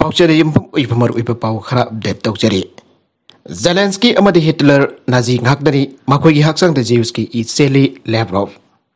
voucher यमफम उइफमर उइप पाउ खरा अपडेट तौचरी ज़ेलेंस्की अमदी Hitler Nazi ngakdani makhoi haksang de Jews ki Sergei Lavrov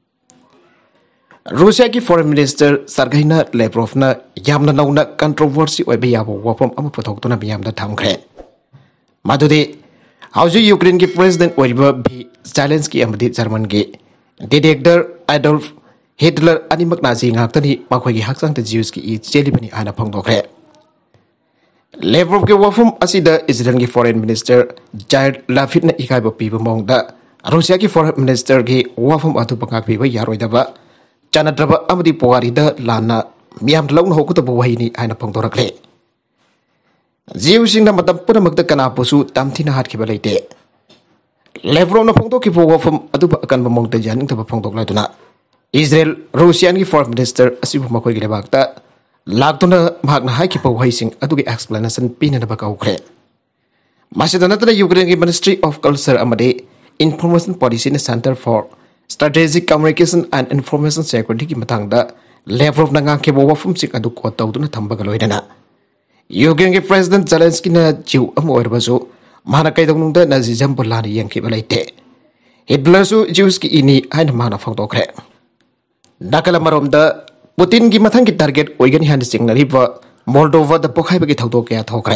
रूसिया की फॉरेन मिनिस्टर सर्गेई लेव्रोव ना यामना नौना कंट्रोवर्सी ओइबे याबो वफम अम पथोक्तुना बियामदा थामख्रे मादुदे हाउजु यूक्रेन की प्रेसिडेंट ओइबा भी ज़ेलेंस्की अमदी जर्मन के डिक्टेटर एडोल्फ हिटलर अनिमक Nazi ngakdani makhoi haksang de Jews की चेलिबनी आना फंगदोख्रे लेव्रोव के वफम असिदा इजराइल की फॉरेन मिनिस्टर जायर लाफिद ने इकाइबो पीबो मोंगदा रूसिया की फॉरेन मिनिस्टर की वफम अदु पंगाक पीबो यारोइदबा चानद्रबा अमदी पोवारीदा लाना मियाम लौना होकुतबो वहिनी आइना फंगदोरखले जीवसिंगना मतम पुनमक्ता कनापुसु तामथिना हाटखिबा लेते लेव्रोव ना फंगदोखिबो वफम अदुबा अकनबा मोंगदा यानिंगतबा फंगदोखलादुना इजराइल रूसिया की फॉरेन मिनिस्टर असिबु मखोइ गे लेबाकता लागतुना भागना हाइखिबा वहिसिंग अदुगे एक्सप्लेनेशन पिननबा कौख्रे मासिदा नतना यूक्रेन की मिनिस्ट्री ऑफ कल्चर अमदे इंफॉर्मेशन पॉलिसी ने centre for strategic communication and information security की मतंगदा लेव्रोव ना ngakhibo wafum sing adu ko tawduna thambaga loidana Ukraine के प्रेसिडेंट ज़ेलेंस्की ना जिउ अम ओइरबसु माना कैदौनुंगदा नाजिजम बुलानी यंखिबा लेते हिटलरसु ज्यूस की इनी हाइना माना फंगदोख्रे नाकला मरोमदा पुतिन की मथंग की टारगेट ओइगनी हान सिंगनरिबा मोल्डोवा द पोखाइबा की थौदो के थोख्रे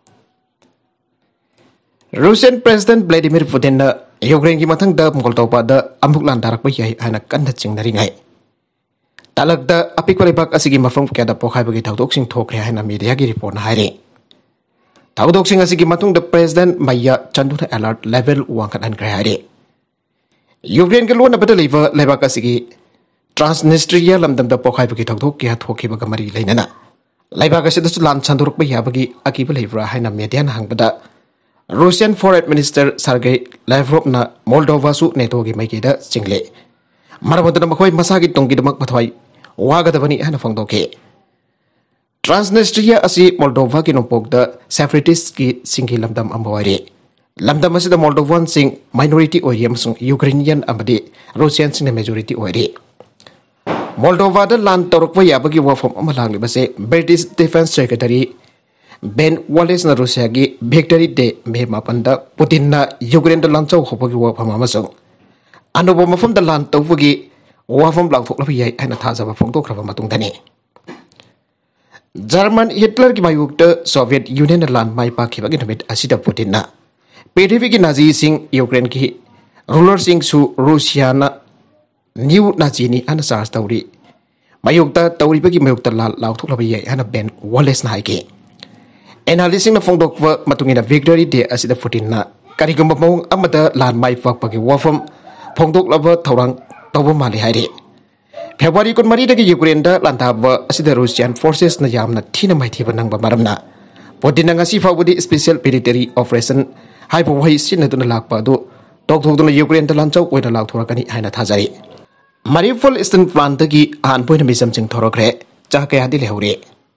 रूसियन प्रेसिडेंट व्लादिमीर पुतिन ना यूक्रेन की मथंग द मोल्डोवा द अमुक लांदारकबा याइ हाना कन्ना चिंगनरिङाइ तालक द अपिक लेबाक असिगी मफम के द पोखाइबा की थौदोक्सिंग थोख्रे हाना मीडिया की रिपोर्ट ना हाइरे थौदोक्सिंग असिगी मतुंग द प्रेसिडेंट माइया चंदुना अलर्ट लेवल वांखनखरे हाइरे यूक्रेन के लोन बद लेबा लेबाक असिगी ट्रांसनिस्ट्रिया लमदम द पोखाइबा की थौदोक के थोखिबा मरी लेनना लेबाक असिदसु लान छंदोरकबा याबगी अकिबा लेब्रा हाइना मीडिया ना हंगबदा Russian foreign minister Sergei Lavrov ना मोल्डोवासु नेटो की माइकेदा चिंगले मरमदना मखोइ मसागी तोंगिदमक मथवाई वागदबनी हाना फंगदोके ट्रांसनिस्ट्रिया असि मोल्डोवा की नोपोक द सेपरेटिस्ट की सिंगी लमदम अम्बवारे लमदम असिदा मोल्डोवान सिंग माइनॉरिटी ओइरि अमसुंग यूक्रेनियन अमदि रूसियन सिंग मेजॉरिटी ओइरि मोल्डोवा द लान तोरकवा याबगी वफम अमा लांगलिबसे British defence secretary Ben Wallace ना रूसिया की विक्टरी डे मे मापन द पुतिन ना यूक्रेन द लांचौ होबगी वफम अमसुंग अनुभव मफम द लान तौबगी वफम लांथोकलबा याइ हाना थाजबा फोंदोखरबा मतुंगदनी जर्मन हिटलर की मायुक्त सोवियत यूनियन लान माइ पाखिबगी नमित असिदा पुतिन ना पृथ्वी की नाजी सिंग यूक्रेन की रूलर सिंग सु रूसिया ना न्यू नाजीनी अन चार्ज तौरी मायुक्ता तौरीबगी मायुक्ता लाल लाउथोकलबा याइ हाना बेन वालेस ना हाइके एनालिसिंग ना फोंदोकवा मतुंगिना विक्टरी डे असिदा पुतिन ना करिगुम्बा मौंग अमदा लान माइ पाकपगी वफम फोंदोकलबा थौरांग तौबा माले हाइरे फेब्रुवारी 13 दगी यूक्रेन दा लांथाबा असिदा रूसियन फोर्सेस ना यामना थीना माइथीबा नंगबा मरमना पुतिन ना ngasi फावबदी स्पेशल मिलिटरी ऑपरेशन हाइबो वहि सिनदुना लाकपा दो तोकथोकदुना यूक्रेन दा लांचौ ओइना लाउथोरकनी हाइना थाजारि मारिउपोल ईस्टर्न प्लांट की आहान पोइना मिसम चिंग थोरखरे चाकयादि लेहौरे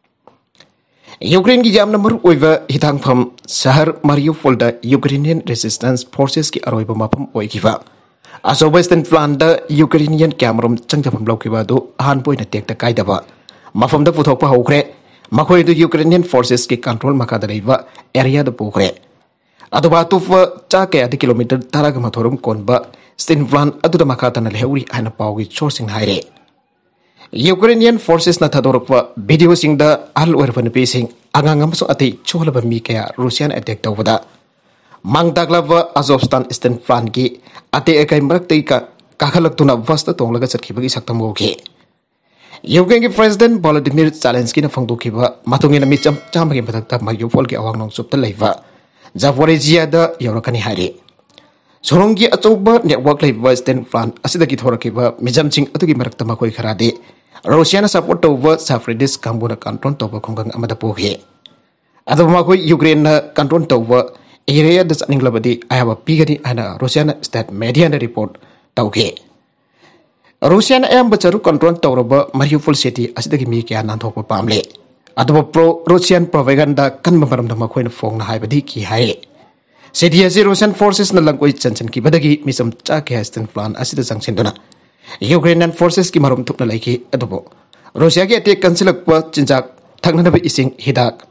यूक्रेन की यामना मरु ओइबा हिथांगफम शहर मारिउपोल दा यूक्रेनियन रेजिस्टेंस फोर्सेस की अरोइबा मफम ओइखिबा अशोब ईस्टर्न प्लांट दा यूक्रेनियन कैमरम चंगजफम लौखिबा दो आहान पोइना टेक्टा काइदबा मफम दा पुथोकपा हौखरे मखोइ दु यूक्रेनियन फोर्सेस की कंट्रोल मखादा लेबा एरिया दा पुखरे अदुबा तुफ चाकयादि किलोमीटर ताराग मथोरम कोनबा स्टीन प्लांट अदुदा मखातना लेहौरी हाना पाउगी सोर्सिंग हाइरे यूक्रेनियन फोर्सेस ना थदोरकवा वीडियो सिंग दा अहल ओरबन पेसिंग आगांग अमसो अति छोलबा मी कया रूसियन अटैक तौबदा मांगदागलाबा अजोस्तान ईस्टर्न प्लांट की अते एकाइ मरक्तै का काखलक्तुना वस्त तोंगलगा चटखिबगी सक्तम होखे यूक्रेन की प्रेसिडेंट वोलोदिमीर ज़ेलेंस्की ना फंगदोखिबा मतुंगिना मिचम चामगे मथक्ता मारिउपोल की अवांग नोंसुपता लेबा जापोरेजिया दा यौरकनी हाइरे सोरोंगी अचौबा नेटवर्क लेबा ईस्टर्न प्लांट असिदगी थोरकिबा मिजमचिंग अदुगी मरक्ता मखोइ खरादे रूसियाना सपोर्ट तौबा सेपरेटिस्ट कांगबुना कंट्रोल तौबा खोंगंग अमदा पोखे अदब मखोइ यूक्रेन ना कंट्रोल तौबा एरिया द चनिंगलबदी आयाबा पीगनी आना रूसियाना स्टेट मीडिया ना रिपोर्ट तौखे रूसियाना अयंबा चरु कंट्रोल तौरबा मारिउपोल सिटी असिदगी मी क्या नांथोकपा पामले अदब प्रो रूसियन प्रोपेगेंडा कन्बा मरमदा मखोइना फोंगना हाइबदी की हाइ सिटी असे रूसियन फोर्सेस ना लंगोइ चंचन की बदगी मिसम चाके ईस्टर्न प्लांट असिदा जंगसिनदुना यूक्रेनियन फोर्सेस की मरम थुकना लाइकी अदबो रूसिया की अटैक कंसिलकपा चिंजाक थकनबा इसिंग हिदाक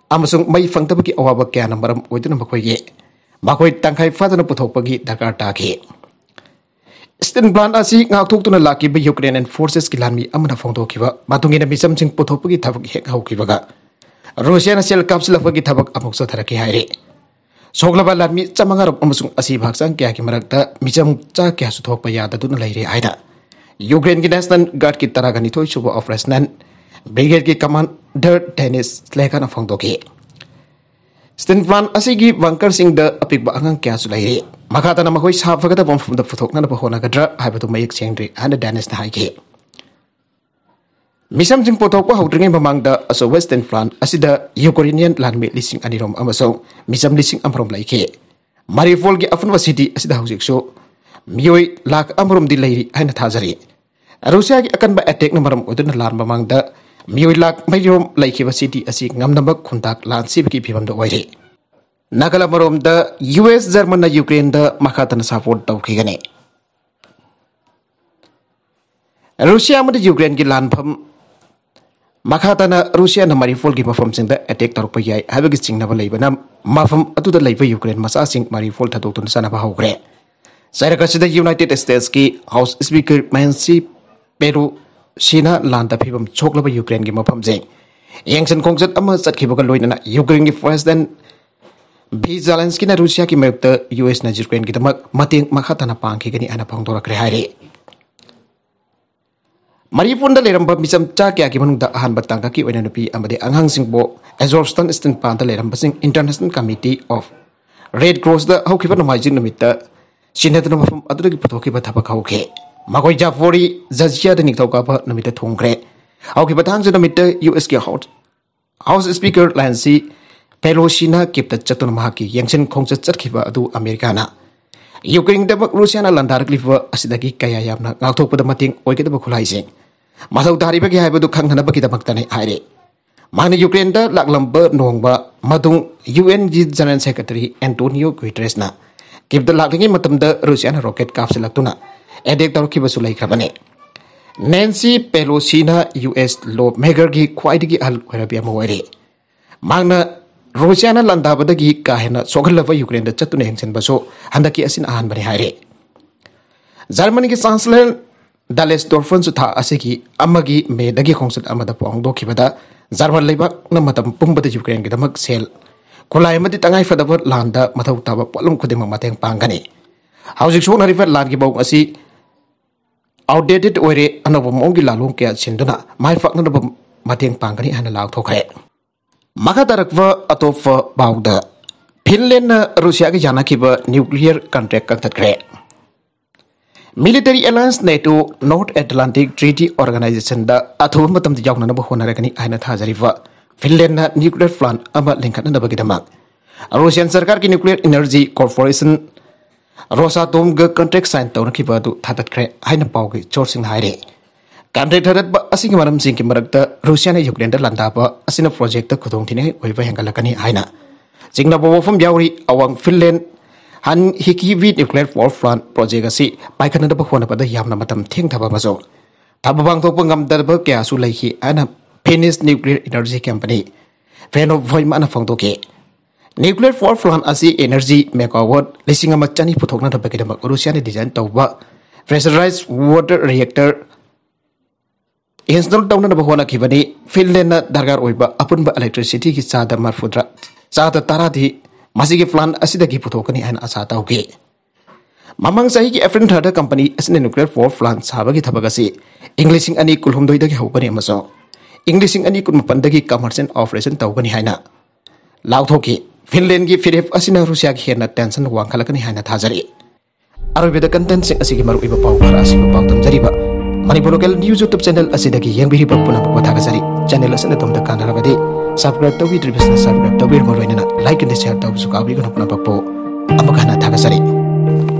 amasung mai fangtabagi awaba kya nambaram oiduna makoige makoi tangkai fadana puthokpagi dakar taki Steel plant asi ngakthoktuna lakiba Ukrainian forces ki lanmi amana phongdokhiba matungina misam sing puthokpagi thabak hek haukibaga Russia na sel kapsulapagi thabak amukso tharaki haire Soglaba lanmi chamangarap amasung asi bhaksang kya ki marakta misam cha kya su thokpa yada duna laire aida Ukraine ki National Guard ki taragani thoi suba operation Brigade ki commander Dennis Salak na phongdoki Steel plant asi gi bunker sing da apikba angang kya su laire makata na makoi safagata bomfum da puthokna na bahona gadra haibatu mayek sengri and Dennis na haike Misam sing pothokpa haudringai mamang da aso Western Front asida Ukrainian landme lising anirom amasong misam lising amrom laike Mariupol gi afunwa city asida haujik so mioi lak amrom di lairi haina thajari Russia gi Aknba Attack na maram oduna lan mamang da mioi lak mayom laikhiba city asi ngamnamba khuntak Lansikhre ki phibam da oire Nagala marom da US German na Ukraine da makhatana support tawkhigani Russia ma da Ukraine gi lan pham Makhatana Russia na Mariupol gi mafam sing da attack torpa yai habagi singnaba leibana mafam atuda leiba Ukraine masa sing Mariupol thadotun sana ba hawgre Sarakasida United States ki House Speaker Nancy Pelosi landa phibam choklaba Ukraine gi mafam jeng yengsan kongjat ama chatkhibaga loinana Ukraine gi President Zelensky na Russia ki mayukta US na Ukraine ki damak mateng makhatana pangkhigani ana phangdorakre haire Mariupol da leramba misam cha kya ki manung da ahan batangka ki oina nupi amade anghang singbo Azovstan Eastern Plant leramba sing International Committee of Red Cross da haukiba nomajin numita sinatna mafam adura ki pathoki ba thaba khauke magoi Japori Georgia da nikthauka ba numita thongkre haukiba thangja numita US ki House Speaker Nancy Pelosi na kipta chatuna mahaki yangchen khongcha chatkhiba adu America na Ukraine da Russia na landaraklifa asidagi kaya yamna ngakthokpada mating oigedaba khulai Masau dari bagi hai badu khang hanaba kita maktane haire Mana Ukraine da laklamba nongba madung UN General Secretary Antonio Guterres na kibda laklingi matam da Russia na rocket kapselaktuna edek tarkiba sulai khabane Nancy Pelosi na US lawmaker gi khwaidigi al oirabi amawaire Magna Russia na landabadagi kahena sogalava Ukraine da chatuna hengchen baso handaki asin ahan bani haire Germany ki Chancellor Dales Dorfan su tha asigi amagi me dagi khongsat amada pongdo khibada German leibak na matam pumbada Ukraine gi damak sel kulai mati tangai fadaba landa mathau taba polum khudima mateng pangani haujik so narifa lan gi bau asi outdated oire anobo mongi lalong kya sinduna mai fakna na mateng pangani hana law thokre makadarakwa atofa bauda Finland na Russia gi janakiba nuclear contract kakthakre Military Alliance NATO North Atlantic Treaty Organization da athum matam di jawna na honarakani aina thajariwa Finland na nuclear plant ama linkhatna na bagidamak Russian sarkar ki nuclear energy corporation Rosatom ga contract sign tawna ki badu thatatkre aina pawgi chorsing haire contract harat ba asing maram sing ki marakta Russia na Ukraine da landaba asina project ta khudong thine oiba hengalakani aina jingna bofam yauri awang Finland Han Hikivi nuclear power plant project asi paikana da bahona pada yamna matam theng thaba maso thabang thok pangam da ba kya su laihi ana Finnish nuclear energy company Feno voima ana phangdoke nuclear power plant asi energy megawatt lising ama chani puthokna da bakida Russia ni design tawba pressurized water reactor install tawna da bahona khibani Finland na dargar oiba apunba electricity ki chada marfudra chada taradi Masigi plant asidagi puthokani an asa tauke Mamang sahi ki April third company asine nuclear power plant sabagi thabagasi Englishing ani kulhumdoi dagi hawbani amaso Englishing ani kunmapandagi commercial operation tawgani haina Lauthoki Finland gi firef asina Russia gi hena tension wangkhalakani haina thajari Arabida content sing asigi maru iba pau khara asigi pau tamjariba Manipur local news YouTube channel asidagi yengbiri puna pathagajari channel asana tomda kanarabadi subscribe to we business subscribe to we like and share to sukabi guna puna papo amakana thagajari